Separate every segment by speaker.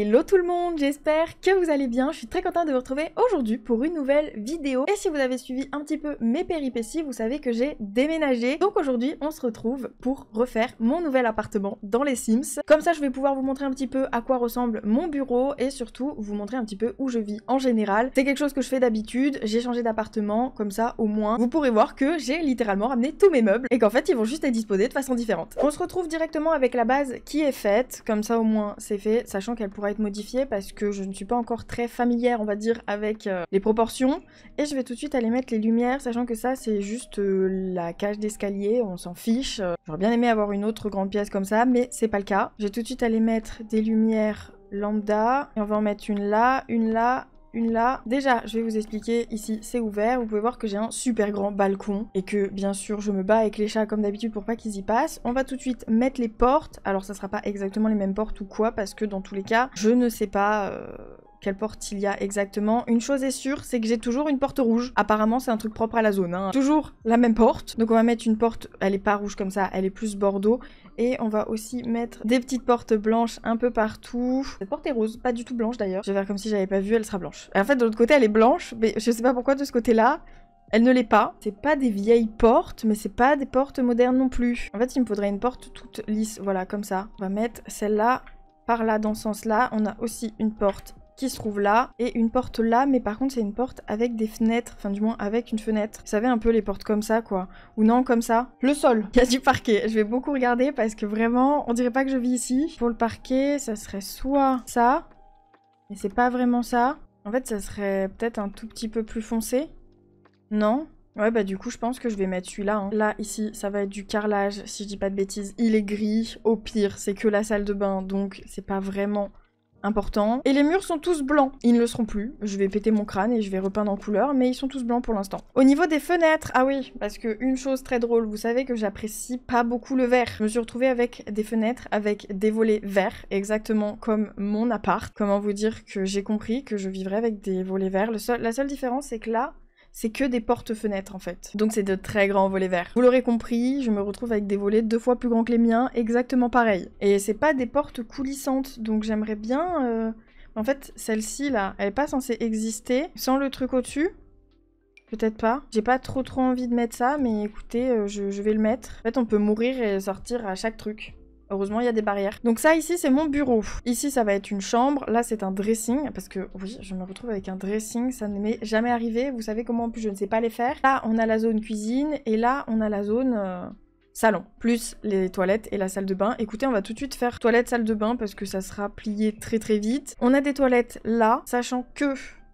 Speaker 1: Hello tout le monde, j'espère que vous allez bien. Je suis très contente de vous retrouver aujourd'hui pour une nouvelle vidéo. Et si vous avez suivi un petit peu mes péripéties, vous savez que j'ai déménagé. Donc aujourd'hui, on se retrouve pour refaire mon nouvel appartement dans les Sims. Comme ça, je vais pouvoir vous montrer un petit peu à quoi ressemble mon bureau et surtout vous montrer un petit peu où je vis en général. C'est quelque chose que je fais d'habitude, j'ai changé d'appartement, comme ça au moins vous pourrez voir que j'ai littéralement ramené tous mes meubles et qu'en fait ils vont juste être disposés de façon différente. On se retrouve directement avec la base qui est faite, comme ça au moins c'est fait, sachant qu'elle pourra être modifiée parce que je ne suis pas encore très familière on va dire avec les proportions. Et je vais tout de suite aller mettre les lumières, sachant que ça c'est juste la cage d'escalier, on s'en fiche. J'aurais bien aimé avoir une autre grande pièce comme ça, mais c'est pas le cas. Je vais tout de suite aller mettre des lumières lambda, et on va en mettre une là, une là, une là. Déjà, je vais vous expliquer, ici c'est ouvert, vous pouvez voir que j'ai un super grand balcon et que bien sûr je me bats avec les chats comme d'habitude pour pas qu'ils y passent. On va tout de suite mettre les portes, alors ça sera pas exactement les mêmes portes ou quoi, parce que dans tous les cas, je ne sais pas quelle porte il y a exactement. Une chose est sûre, c'est que j'ai toujours une porte rouge. Apparemment, c'est un truc propre à la zone, hein. Toujours la même porte. Donc on va mettre une porte, elle est pas rouge comme ça, elle est plus bordeaux. Et on va aussi mettre des petites portes blanches un peu partout. Cette porte est rose, pas du tout blanche d'ailleurs. Je vais faire comme si j'avais pas vu, elle sera blanche. Et en fait, de l'autre côté, elle est blanche, mais je sais pas pourquoi de ce côté-là, elle ne l'est pas. C'est pas des vieilles portes, mais c'est pas des portes modernes non plus. En fait, il me faudrait une porte toute lisse, voilà, comme ça. On va mettre celle-là par là, dans ce sens-là. On a aussi une porte qui se trouve là, et une porte là, mais par contre c'est une porte avec des fenêtres, enfin du moins avec une fenêtre. Vous savez un peu les portes comme ça quoi, ou non comme ça. Le sol, il y a du parquet, je vais beaucoup regarder parce que vraiment, on dirait pas que je vis ici. Pour le parquet, ça serait soit ça, mais c'est pas vraiment ça. En fait ça serait peut-être un tout petit peu plus foncé. Non? Ouais bah du coup je pense que je vais mettre celui-là. Hein. Là ici ça va être du carrelage, si je dis pas de bêtises. Il est gris, au pire c'est que la salle de bain, donc c'est pas vraiment important. Et les murs sont tous blancs. Ils ne le seront plus. Je vais péter mon crâne et je vais repeindre en couleur, mais ils sont tous blancs pour l'instant. Au niveau des fenêtres, ah oui, parce que une chose très drôle, vous savez que j'apprécie pas beaucoup le vert. Je me suis retrouvée avec des fenêtres avec des volets verts, exactement comme mon appart. Comment vous dire que j'ai compris que je vivrais avec des volets verts. La seule différence, c'est que là, c'est que des porte-fenêtres en fait. Donc c'est de très grands volets verts. Vous l'aurez compris, je me retrouve avec des volets 2 fois plus grands que les miens, exactement pareil. Et c'est pas des portes coulissantes, donc j'aimerais bien... En fait, celle-ci là, elle est pas censée exister sans le truc au-dessus. Peut-être pas. J'ai pas trop envie de mettre ça, mais écoutez, je vais le mettre. En fait, on peut mourir et sortir à chaque truc. Heureusement, il y a des barrières. Donc ça, ici, c'est mon bureau. Ici, ça va être une chambre. Là, c'est un dressing. Parce que, oui, je me retrouve avec un dressing. Ça ne m'est jamais arrivé. Vous savez comment, en plus, je ne sais pas les faire. Là, on a la zone cuisine. Et là, on a la zone salon. Plus les toilettes et la salle de bain. Écoutez, on va tout de suite faire toilette, salle de bain. Parce que ça sera plié très vite. On a des toilettes là. Sachant que...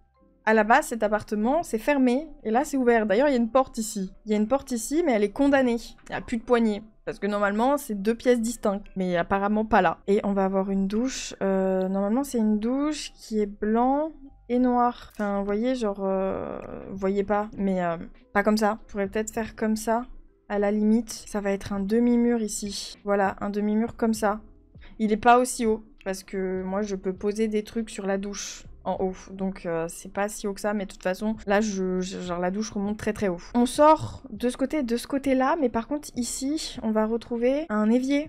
Speaker 1: à la base, cet appartement, c'est fermé. Et là, c'est ouvert. D'ailleurs, il y a une porte ici. Il y a une porte ici, mais elle est condamnée. Il n'y a plus de poignée. Parce que normalement, c'est 2 pièces distinctes. Mais apparemment pas là. Et on va avoir une douche. Normalement, c'est une douche qui est blanc et noir. Enfin, vous voyez, genre... vous voyez pas. Mais pas comme ça. On pourrait peut-être faire comme ça. À la limite, ça va être un demi-mur ici. Voilà, un demi-mur comme ça. Il est pas aussi haut. Parce que moi, je peux poser des trucs sur la douche en haut, donc c'est pas si haut que ça, mais de toute façon, là, genre la douche remonte très haut. On sort de ce côté et de ce côté-là, mais par contre, ici, on va retrouver un évier.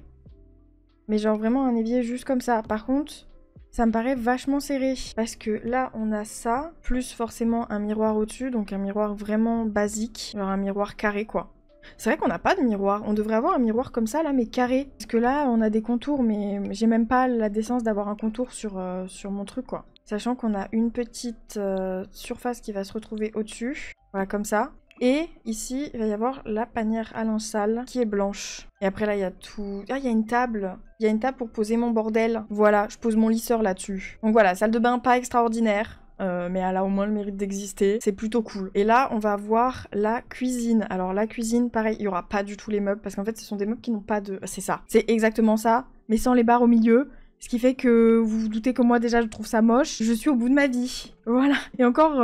Speaker 1: Mais genre vraiment un évier juste comme ça. Par contre, ça me paraît vachement serré, parce que là, on a ça, plus forcément un miroir au-dessus, donc un miroir vraiment basique, genre un miroir carré, quoi. C'est vrai qu'on n'a pas de miroir, on devrait avoir un miroir comme ça là mais carré. Parce que là on a des contours mais j'ai même pas la décence d'avoir un contour sur mon truc quoi. Sachant qu'on a une petite surface qui va se retrouver au-dessus, voilà comme ça. Et ici il va y avoir la panière à linge sale qui est blanche. Et après là il y a tout... Ah il y a une table. Il y a une table pour poser mon bordel. Voilà, je pose mon lisseur là-dessus. Donc voilà, salle de bain pas extraordinaire. Mais elle a au moins le mérite d'exister, c'est plutôt cool. Et là, on va voir la cuisine. Alors la cuisine, pareil, il y aura pas du tout les meubles, parce qu'en fait, ce sont des meubles qui n'ont pas de... C'est ça, c'est exactement ça, mais sans les barres au milieu. Ce qui fait que vous vous doutez que moi, déjà, je trouve ça moche. Je suis au bout de ma vie. Voilà. Et encore...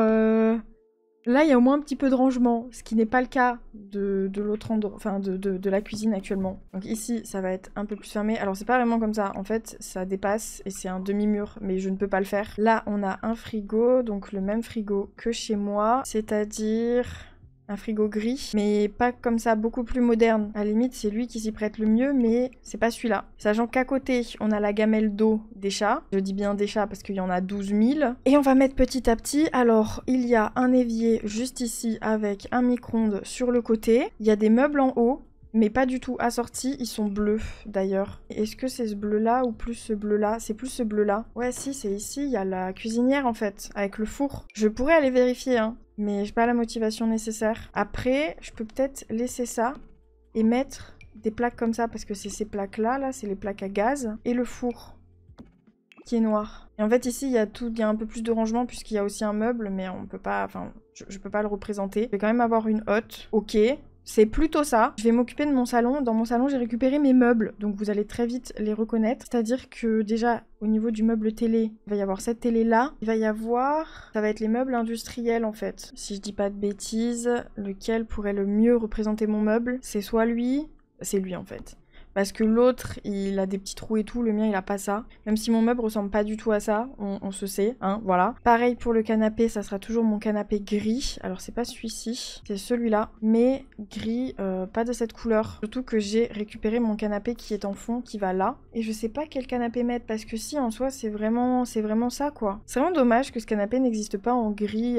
Speaker 1: Là, il y a au moins un petit peu de rangement, ce qui n'est pas le cas de l'autre endroit, enfin de la cuisine actuellement. Donc ici, ça va être un peu plus fermé. Alors c'est pas vraiment comme ça, en fait, ça dépasse et c'est un demi-mur, mais je ne peux pas le faire. Là, on a un frigo, donc le même frigo que chez moi, c'est-à-dire Un frigo gris, mais pas comme ça, beaucoup plus moderne. À la limite, c'est lui qui s'y prête le mieux, mais c'est pas celui-là. Sachant qu'à côté, on a la gamelle d'eau des chats. Je dis bien des chats parce qu'il y en a 12 000. Et on va mettre petit à petit. Alors, il y a un évier juste ici avec un micro-ondes sur le côté. Il y a des meubles en haut, mais pas du tout assortis. Ils sont bleus, d'ailleurs. Est-ce que c'est ce bleu-là ou plus ce bleu-là? C'est plus ce bleu-là. Ouais, si, c'est ici. Il y a la cuisinière, en fait, avec le four. Je pourrais aller vérifier, hein. Mais j'ai pas la motivation nécessaire. Après, je peux peut-être laisser ça et mettre des plaques comme ça parce que c'est ces plaques-là, là, c'est les plaques à gaz. Et le four qui est noir. Et en fait, ici, il y a un peu plus de rangement puisqu'il y a aussi un meuble, mais on peut pas, enfin, je peux pas le représenter. Je vais quand même avoir une hotte. Ok. C'est plutôt ça. Je vais m'occuper de mon salon. Dans mon salon, j'ai récupéré mes meubles. Donc vous allez très vite les reconnaître. C'est-à-dire que déjà, au niveau du meuble télé, il va y avoir cette télé-là. Il va y avoir... Ça va être les meubles industriels en fait. Si je dis pas de bêtises, lequel pourrait le mieux représenter mon meuble? C'est soit lui... C'est lui en fait. Parce que l'autre, il a des petits trous et tout, le mien, il a pas ça. Même si mon meuble ressemble pas du tout à ça, on se sait, hein, voilà. Pareil pour le canapé, ça sera toujours mon canapé gris. Alors, c'est pas celui-ci, c'est celui-là. Mais gris, pas de cette couleur. Surtout que j'ai récupéré mon canapé qui est en fond, qui va là. Et je sais pas quel canapé mettre, parce que si, en soi, c'est vraiment ça, quoi. C'est vraiment dommage que ce canapé n'existe pas en gris...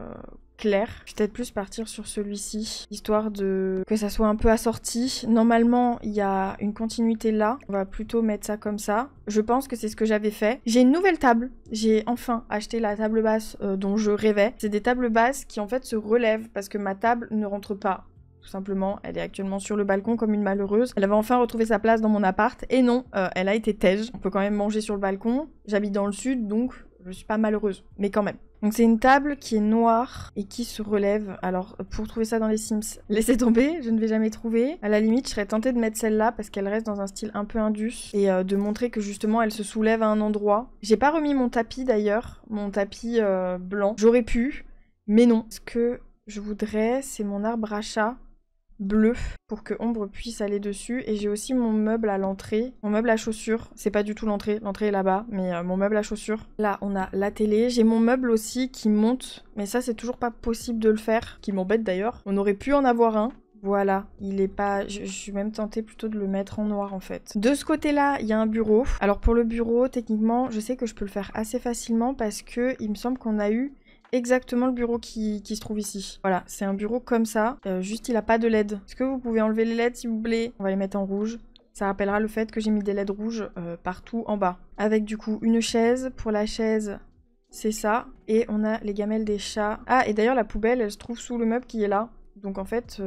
Speaker 1: clair. Je vais peut-être plus partir sur celui-ci, histoire de que ça soit un peu assorti. Normalement, il y a une continuité là. On va plutôt mettre ça comme ça. Je pense que c'est ce que j'avais fait. J'ai une nouvelle table. J'ai enfin acheté la table basse dont je rêvais. C'est des tables basses qui en fait se relèvent parce que ma table ne rentre pas. Tout simplement, elle est actuellement sur le balcon comme une malheureuse. Elle avait enfin retrouvé sa place dans mon appart. Et non, elle a été tège. On peut quand même manger sur le balcon. J'habite dans le sud, donc je suis pas malheureuse. Mais quand même. Donc c'est une table qui est noire et qui se relève. Alors pour trouver ça dans les Sims, laissez tomber, je ne vais jamais trouver. À la limite, je serais tentée de mettre celle-là parce qu'elle reste dans un style un peu indus et de montrer que justement elle se soulève à un endroit. J'ai pas remis mon tapis d'ailleurs, mon tapis blanc. J'aurais pu, mais non. Ce que je voudrais, c'est mon arbre à chat bleu pour que Ombre puisse aller dessus. Et j'ai aussi mon meuble à l'entrée, mon meuble à chaussures. C'est pas du tout l'entrée est là-bas, mais mon meuble à chaussures. Là, on a la télé. J'ai mon meuble aussi qui monte, mais ça, c'est toujours pas possible de le faire, qui m'embête d'ailleurs. On aurait pu en avoir un. Voilà, il est pas... Je suis même tentée plutôt de le mettre en noir en fait. De ce côté-là, il y a un bureau. Alors pour le bureau, techniquement, je sais que je peux le faire assez facilement parce que il me semble qu'on a eu exactement le bureau qui se trouve ici. Voilà, c'est un bureau comme ça, juste il a pas de LED. Est-ce que vous pouvez enlever les LED s'il vous plaît? On va les mettre en rouge. Ça rappellera le fait que j'ai mis des LED rouges partout en bas. Avec du coup une chaise. Pour la chaise, c'est ça. Et on a les gamelles des chats. Ah, et d'ailleurs la poubelle, elle se trouve sous le meuble qui est là. Donc en fait...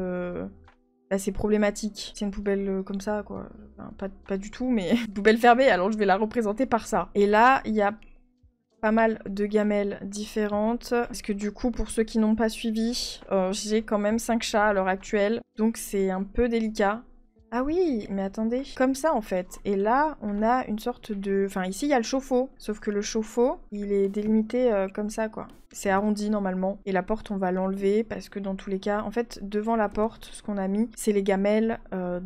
Speaker 1: Là, c'est problématique. C'est une poubelle comme ça, quoi. Enfin, pas du tout, mais... Une poubelle fermée, alors je vais la représenter par ça. Et là, il y a pas mal de gamelles différentes. Parce que du coup, pour ceux qui n'ont pas suivi, j'ai quand même 5 chats à l'heure actuelle. Donc c'est un peu délicat. Ah oui, mais attendez. Comme ça, en fait. Et là, on a une sorte de... Enfin, ici, il y a le chauffe-eau. Sauf que le chauffe-eau, il est délimité comme ça, quoi. C'est arrondi, normalement. Et la porte, on va l'enlever parce que dans tous les cas... En fait, devant la porte, ce qu'on a mis, c'est les gamelles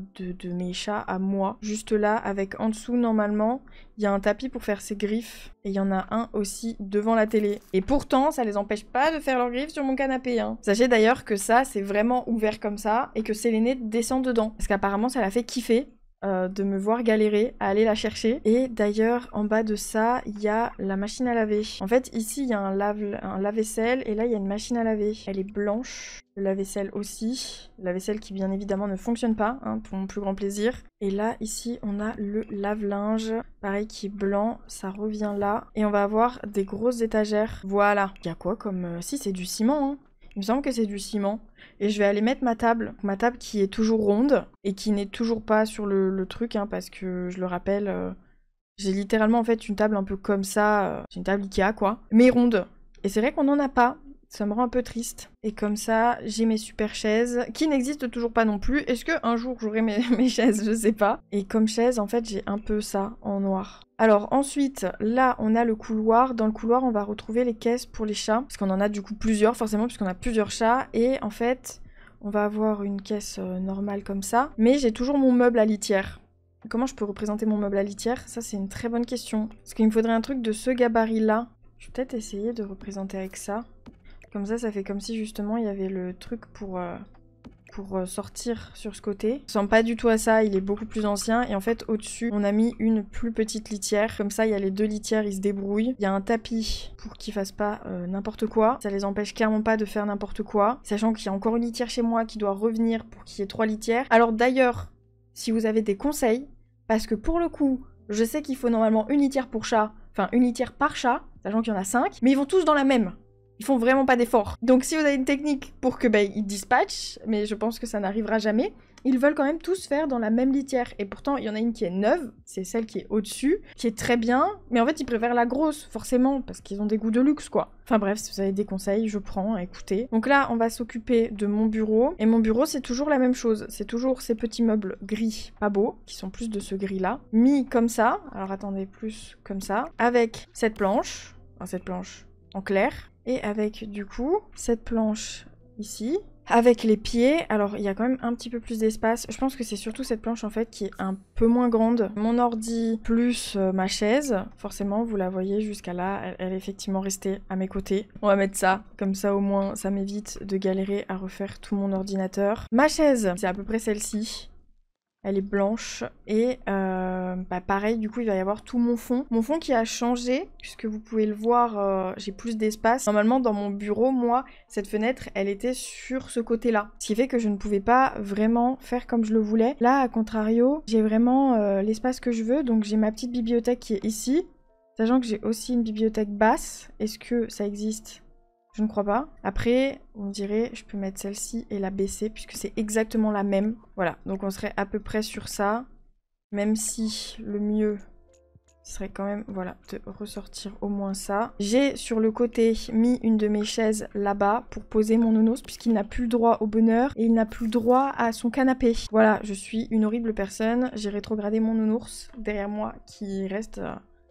Speaker 1: de mes chats à moi. Juste là, avec en dessous, normalement, il y a un tapis pour faire ses griffes. Et il y en a un aussi devant la télé. Et pourtant, ça les empêche pas de faire leurs griffes sur mon canapé, hein. Sachez d'ailleurs que ça, c'est vraiment ouvert comme ça. Et que Séléné descend dedans. Parce qu'apparemment, ça l'a fait kiffer de me voir galérer à aller la chercher. Et d'ailleurs, en bas de ça, il y a la machine à laver. En fait, ici, il y a un lave-vaisselle et là, il y a une machine à laver. Elle est blanche. Le lave-vaisselle aussi. Le lave-vaisselle qui, bien évidemment, ne fonctionne pas, hein, pour mon plus grand plaisir. Et là, ici, on a le lave-linge. Pareil, qui est blanc. Ça revient là. Et on va avoir des grosses étagères. Voilà. Il y a quoi comme... Si, c'est du ciment, hein. Il me semble que c'est du ciment. Et je vais aller mettre ma table qui est toujours ronde et qui n'est toujours pas sur le truc, hein, parce que je le rappelle, j'ai littéralement en fait une table un peu comme ça, c'est une table Ikea quoi, mais ronde. Et c'est vrai qu'on n'en a pas, ça me rend un peu triste. Et comme ça, j'ai mes super chaises, qui n'existent toujours pas non plus. Est-ce qu'un jour j'aurai mes chaises? Je sais pas. Et comme chaise, en fait, j'ai un peu ça en noir. Alors ensuite, là, on a le couloir. Dans le couloir, on va retrouver les caisses pour les chats. Parce qu'on en a du coup plusieurs, forcément, puisqu'on a plusieurs chats. Et en fait, on va avoir une caisse normale comme ça. Mais j'ai toujours mon meuble à litière. Comment je peux représenter mon meuble à litière? Ça, c'est une très bonne question. Parce qu'il me faudrait un truc de ce gabarit-là. Je vais peut-être essayer de représenter avec ça. Comme ça fait comme si justement il y avait le truc pour sortir sur ce côté. Il ressemble pas du tout à ça, il est beaucoup plus ancien. Et en fait, au-dessus, on a mis une plus petite litière. Comme ça, il y a les deux litières, ils se débrouillent. Il y a un tapis pour qu'ils fassent pas n'importe quoi. Ça les empêche clairement pas de faire n'importe quoi. Sachant qu'il y a encore une litière chez moi qui doit revenir pour qu'il y ait 3 litières. Alors d'ailleurs, si vous avez des conseils, parce que pour le coup, je sais qu'il faut normalement une litière pour chat, enfin une litière par chat, sachant qu'il y en a 5, mais ils vont tous dans la même. Ils font vraiment pas d'efforts. Donc si vous avez une technique pour que ils dispatchent, mais je pense que ça n'arrivera jamais, ils veulent quand même tous faire dans la même litière. Et pourtant, il y en a une qui est neuve, c'est celle qui est au-dessus, qui est très bien, mais en fait, ils préfèrent la grosse, forcément, parce qu'ils ont des goûts de luxe, quoi. Enfin bref, si vous avez des conseils, je prends, écoutez. Donc là, on va s'occuper de mon bureau. Et mon bureau, c'est toujours la même chose. C'est toujours ces petits meubles gris, pas beaux, qui sont plus de ce gris-là, mis comme ça. Alors attendez, plus comme ça. Avec cette planche en clair. Et avec, du coup, cette planche ici. Avec les pieds, alors il y a quand même un petit peu plus d'espace. Je pense que c'est surtout cette planche en fait qui est un peu moins grande. Mon ordi plus ma chaise, forcément vous la voyez jusqu'à là, elle est effectivement restée à mes côtés. On va mettre ça, comme ça au moins ça m'évite de galérer à refaire tout mon ordinateur. Ma chaise, c'est à peu près celle-ci. Elle est blanche et pareil, du coup il va y avoir tout mon fond. Mon fond qui a changé, puisque vous pouvez le voir, j'ai plus d'espace. Normalement dans mon bureau, moi, cette fenêtre, elle était sur ce côté-là. Ce qui fait que je ne pouvais pas vraiment faire comme je le voulais. Là, à contrario, j'ai vraiment l'espace que je veux. Donc j'ai ma petite bibliothèque qui est ici. Sachant que j'ai aussi une bibliothèque basse. Est-ce que ça existe ? Je ne crois pas. Après, on dirait, je peux mettre celle-ci et la baisser puisque c'est exactement la même. Voilà, donc on serait à peu près sur ça. Même si le mieux serait quand même, voilà, de ressortir au moins ça. J'ai sur le côté mis une de mes chaises là-bas pour poser mon nounours puisqu'il n'a plus le droit au bonheur et il n'a plus le droit à son canapé. Voilà, je suis une horrible personne. J'ai rétrogradé mon nounours derrière moi qui reste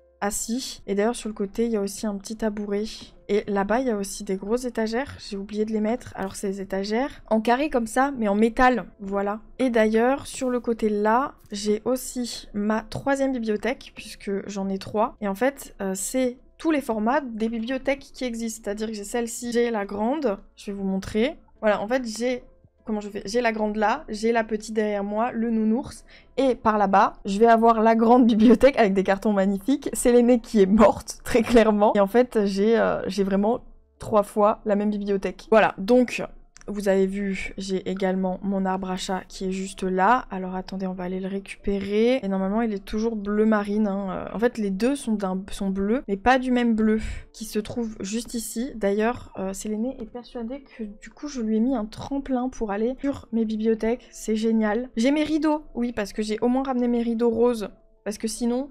Speaker 1: assis. Et d'ailleurs sur le côté, il y a aussi un petit tabouret. Et là-bas, il y a aussi des grosses étagères. J'ai oublié de les mettre. Alors, c'est des étagères en carré comme ça, mais en métal. Voilà. Et d'ailleurs, sur le côté là, j'ai aussi ma 3e bibliothèque, puisque j'en ai 3. Et en fait, c'est tous les formats des bibliothèques qui existent. C'est-à-dire que j'ai celle-ci, j'ai la grande. Je vais vous montrer. Voilà, en fait, j'ai... Comment je fais ? J'ai la grande là, j'ai la petite derrière moi, le nounours. Et par là-bas, je vais avoir la grande bibliothèque avec des cartons magnifiques. C'est l'aînée qui est morte, très clairement. Et en fait, j'ai vraiment 3 fois la même bibliothèque. Voilà, donc... Vous avez vu, j'ai également mon arbre à chat qui est juste là. Alors attendez, on va aller le récupérer. Et normalement, il est toujours bleu marine. Hein. En fait, les deux sont bleus, mais pas du même bleu, qui se trouve juste ici. D'ailleurs, Séléné est persuadée que du coup, je lui ai mis un tremplin pour aller sur mes bibliothèques. C'est génial. J'ai mes rideaux, oui, parce que j'ai au moins ramené mes rideaux roses. Parce que sinon,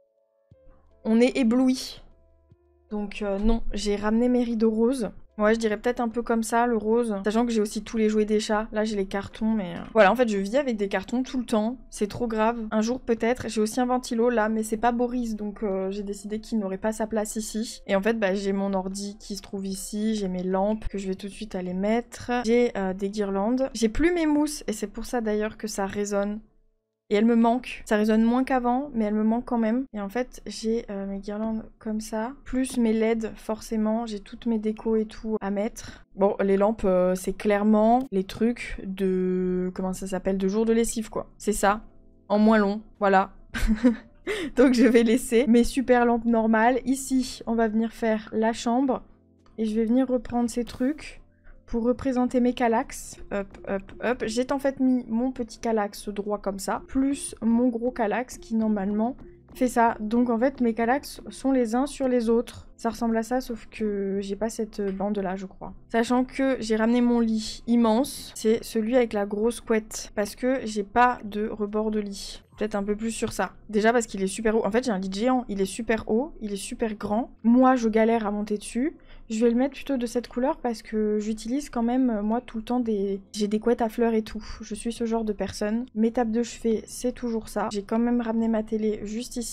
Speaker 1: on est ébloui. Donc non, j'ai ramené mes rideaux roses. Ouais, je dirais peut-être un peu comme ça, le rose. Sachant que j'ai aussi tous les jouets des chats. Là, j'ai les cartons, mais... Voilà, en fait, je vis avec des cartons tout le temps. C'est trop grave. Un jour, peut-être. J'ai aussi un ventilo, là, mais c'est pas Boris. Donc, j'ai décidé qu'il n'aurait pas sa place ici. Et en fait, bah, j'ai mon ordi qui se trouve ici. J'ai mes lampes que je vais tout de suite aller mettre. J'ai des guirlandes. J'ai plus mes mousses. Et c'est pour ça, d'ailleurs, que ça résonne. Et elle me manque. Ça résonne moins qu'avant, mais elle me manque quand même. Et en fait, j'ai mes guirlandes comme ça. Plus mes LED, forcément. J'ai toutes mes décos et tout à mettre. Bon, les lampes, c'est clairement les trucs de... Comment ça s'appelle ? De jour de lessive, quoi. C'est ça. En moins long. Voilà. Donc, je vais laisser mes super lampes normales. Ici, on va venir faire la chambre. Et je vais venir reprendre ces trucs pour représenter mes calax. Hop, hop, hop. J'ai en fait mis mon petit calax droit comme ça, plus mon gros calax qui normalement fait ça. Donc en fait, mes calax sont les uns sur les autres. Ça ressemble à ça, sauf que j'ai pas cette bande là, je crois. Sachant que j'ai ramené mon lit immense, c'est celui avec la grosse couette, parce que j'ai pas de rebord de lit. Peut-être un peu plus sur ça. Déjà parce qu'il est super haut. En fait, j'ai un lit géant. Il est super haut, il est super grand. Moi, je galère à monter dessus. Je vais le mettre plutôt de cette couleur parce que j'utilise quand même, moi, tout le temps des... J'ai des couettes à fleurs et tout. Je suis ce genre de personne. Mes tables de chevet, c'est toujours ça. J'ai quand même ramené ma télé juste ici.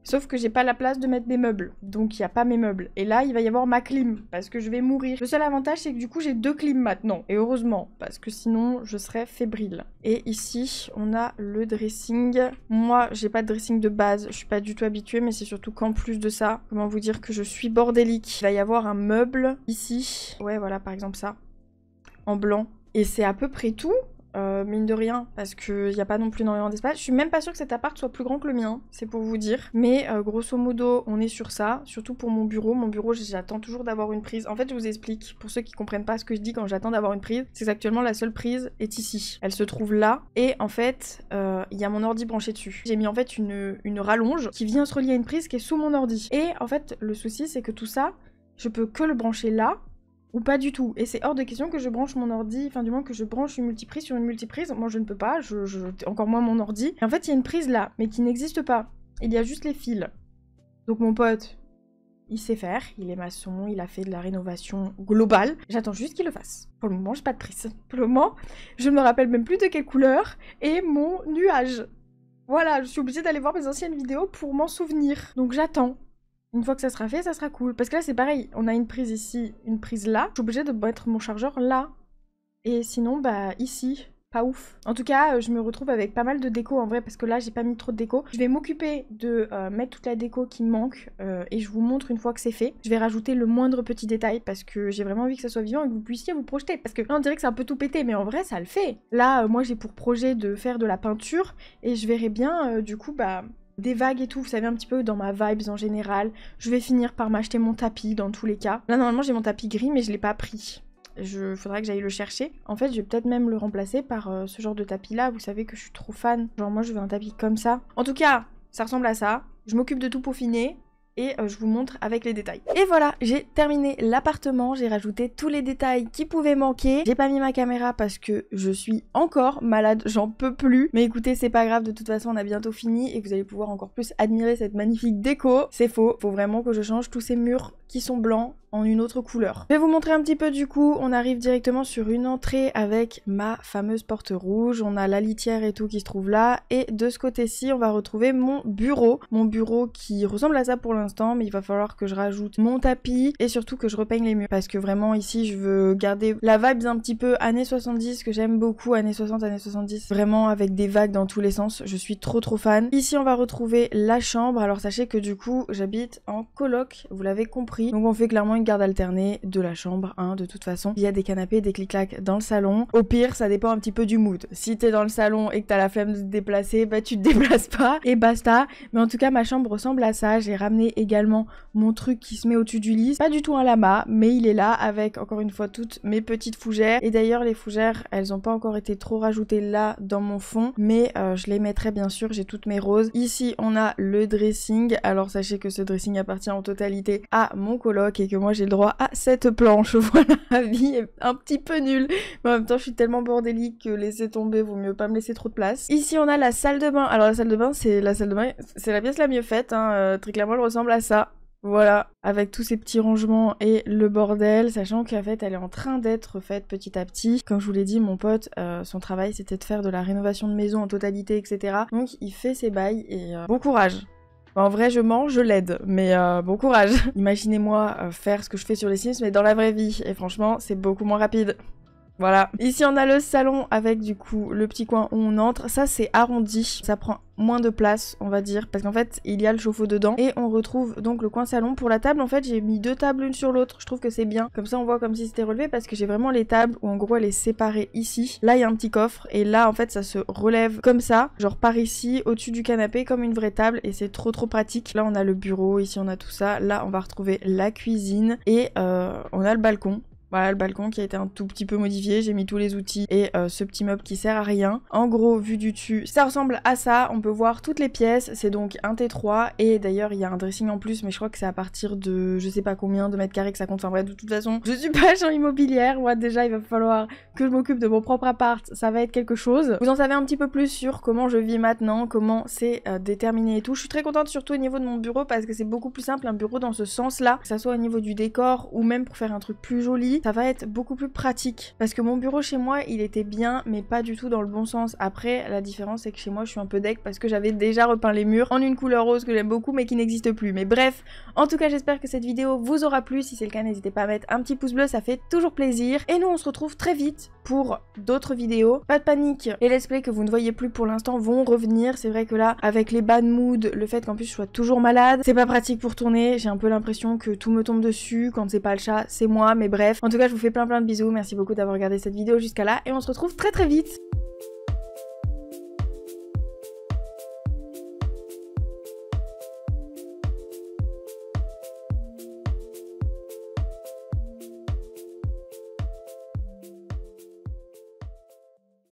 Speaker 1: Sauf que j'ai pas la place de mettre des meubles, donc il n'y a pas mes meubles. Et là, il va y avoir ma clim, parce que je vais mourir. Le seul avantage, c'est que du coup, j'ai 2 clims maintenant. Et heureusement, parce que sinon, je serais fébrile. Et ici, on a le dressing. Moi, j'ai pas de dressing de base, je suis pas du tout habituée, mais c'est surtout qu'en plus de ça, comment vous dire que je suis bordélique. Il va y avoir un meuble ici. Ouais, voilà, par exemple ça. En blanc. Et c'est à peu près tout. Mine de rien, parce qu'il n'y a pas non plus énormément d'espace. Je suis même pas sûre que cet appart soit plus grand que le mien, c'est pour vous dire. Mais grosso modo, on est sur ça, surtout pour mon bureau. Mon bureau, j'attends toujours d'avoir une prise. En fait, je vous explique, pour ceux qui comprennent pas ce que je dis quand j'attends d'avoir une prise, c'est qu'actuellement, la seule prise est ici. Elle se trouve là, et en fait, il y a mon ordi branché dessus. J'ai mis en fait une rallonge qui vient se relier à une prise qui est sous mon ordi. Et en fait, le souci, c'est que tout ça, je peux que le brancher là, ou pas du tout. Et c'est hors de question que je branche mon ordi, enfin du moins que je branche une multiprise sur une multiprise. Moi je ne peux pas, encore moins mon ordi. Et en fait il y a une prise là, mais qui n'existe pas. Il y a juste les fils. Donc mon pote, il sait faire, il est maçon, il a fait de la rénovation globale. J'attends juste qu'il le fasse. Pour le moment j'ai pas de prise. Pour le moment, je ne me rappelle même plus de quelle couleur est mon nuage. Voilà, je suis obligée d'aller voir mes anciennes vidéos pour m'en souvenir. Donc j'attends. Une fois que ça sera fait, ça sera cool. Parce que là, c'est pareil. On a une prise ici, une prise là. Je suis obligée de mettre mon chargeur là. Et sinon, bah, ici. Pas ouf. En tout cas, je me retrouve avec pas mal de déco en vrai, parce que là, j'ai pas mis trop de déco. Je vais m'occuper de mettre toute la déco qui me manque, et je vous montre une fois que c'est fait. Je vais rajouter le moindre petit détail, parce que j'ai vraiment envie que ça soit vivant et que vous puissiez vous projeter. Parce que là, on dirait que c'est un peu tout pété, mais en vrai, ça le fait. Là, moi, j'ai pour projet de faire de la peinture, et je verrai bien, du coup, bah... des vagues et tout, vous savez, un petit peu dans ma vibes en général. Je vais finir par m'acheter mon tapis dans tous les cas. Là, normalement, j'ai mon tapis gris, mais je l'ai pas pris. Faudrait que j'aille le chercher. En fait, je vais peut-être même le remplacer par ce genre de tapis-là. Vous savez que je suis trop fan. Genre, moi, je veux un tapis comme ça. En tout cas, ça ressemble à ça. Je m'occupe de tout peaufiner. Et je vous montre avec les détails. Et voilà, j'ai terminé l'appartement, j'ai rajouté tous les détails qui pouvaient manquer. J'ai pas mis ma caméra parce que je suis encore malade, j'en peux plus. Mais écoutez, c'est pas grave, de toute façon on a bientôt fini et vous allez pouvoir encore plus admirer cette magnifique déco. C'est faux, faut vraiment que je change tous ces murs qui sont blancs en une autre couleur. Je vais vous montrer un petit peu du coup, on arrive directement sur une entrée avec ma fameuse porte rouge, on a la litière et tout qui se trouve là, et de ce côté-ci on va retrouver mon bureau qui ressemble à ça pour l'instant, mais il va falloir que je rajoute mon tapis et surtout que je repeigne les murs, parce que vraiment ici je veux garder la vibe un petit peu années 70 que j'aime beaucoup, années 60, années 70, vraiment avec des vagues dans tous les sens, je suis trop fan. Ici on va retrouver la chambre, alors sachez que du coup j'habite en coloc, vous l'avez compris, donc on fait clairement une garde alternée de la chambre, hein, de toute façon. Il y a des canapés, des clic-clacs dans le salon. Au pire, ça dépend un petit peu du mood. Si t'es dans le salon et que t'as la flemme de te déplacer, bah tu te déplaces pas et basta. Mais en tout cas, ma chambre ressemble à ça. J'ai ramené également mon truc qui se met au-dessus du lit. Pas du tout un lama, mais il est là avec, encore une fois, toutes mes petites fougères. Et d'ailleurs, les fougères, elles ont pas encore été trop rajoutées là dans mon fond, mais je les mettrai bien sûr, j'ai toutes mes roses. Ici, on a le dressing. Alors sachez que ce dressing appartient en totalité à mon coloc et que moi j'ai le droit à cette planche. Voilà, la vie est un petit peu nulle, mais en même temps je suis tellement bordélique que laisser tomber, vaut mieux pas me laisser trop de place. Ici on a la salle de bain. Alors la salle de bain c'est la pièce la mieux faite, hein. Très clairement elle ressemble à ça. Voilà, avec tous ces petits rangements et le bordel, sachant qu'en fait elle est en train d'être faite petit à petit. Comme je vous l'ai dit, mon pote, son travail c'était de faire de la rénovation de maison en totalité, etc. Donc il fait ses bails et bon courage. En vrai, je mens, je l'aide, mais bon courage. Imaginez-moi faire ce que je fais sur les Sims, mais dans la vraie vie. Et franchement, c'est beaucoup moins rapide. Voilà. Ici, on a le salon avec du coup le petit coin où on entre. Ça, c'est arrondi. Ça prend moins de place, on va dire, parce qu'en fait, il y a le chauffe-eau dedans. Et on retrouve donc le coin salon. Pour la table, en fait, j'ai mis 2 tables l'une sur l'autre. Je trouve que c'est bien. Comme ça, on voit comme si c'était relevé, parce que j'ai vraiment les tables où en gros, elle est séparée ici. Là, il y a un petit coffre. Et là, en fait, ça se relève comme ça. Genre par ici, au-dessus du canapé, comme une vraie table. Et c'est trop pratique. Là, on a le bureau. Ici, on a tout ça. Là, on va retrouver la cuisine. Et on a le balcon. Voilà, le balcon qui a été un tout petit peu modifié, j'ai mis tous les outils et ce petit meuble qui sert à rien. En gros, vu du dessus, ça ressemble à ça, on peut voir toutes les pièces, c'est donc un T3 et d'ailleurs il y a un dressing en plus, mais je crois que c'est à partir de je sais pas combien de mètres carrés que ça compte, enfin bref, de toute façon, je suis pas agent immobilière, moi déjà il va falloir que je m'occupe de mon propre appart, ça va être quelque chose. Vous en savez un petit peu plus sur comment je vis maintenant, comment c'est déterminé et tout. Je suis très contente surtout au niveau de mon bureau parce que c'est beaucoup plus simple un bureau dans ce sens-là, que ça soit au niveau du décor ou même pour faire un truc plus joli. ici, ça va être beaucoup plus pratique. Parce que mon bureau chez moi, il était bien, mais pas du tout dans le bon sens. Après, la différence, c'est que chez moi, je suis un peu deg parce que j'avais déjà repeint les murs en une couleur rose que j'aime beaucoup, mais qui n'existe plus. Mais bref, en tout cas, j'espère que cette vidéo vous aura plu. Si c'est le cas, n'hésitez pas à mettre un petit pouce bleu, ça fait toujours plaisir. Et nous, on se retrouve très vite pour d'autres vidéos. Pas de panique, les let's play que vous ne voyez plus pour l'instant vont revenir. C'est vrai que là, avec les bad moods, le fait qu'en plus je sois toujours malade, c'est pas pratique pour tourner. J'ai un peu l'impression que tout me tombe dessus. Quand c'est pas le chat, c'est moi, mais bref. En tout cas, je vous fais plein de bisous. Merci beaucoup d'avoir regardé cette vidéo jusqu'à là et on se retrouve très vite.